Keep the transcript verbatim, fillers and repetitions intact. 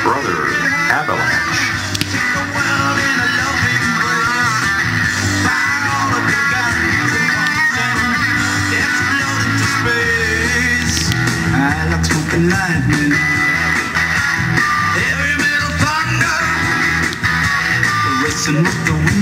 Brothers Avalanche. I like smoking lightning. Heavy metal thunder, racing with the wind.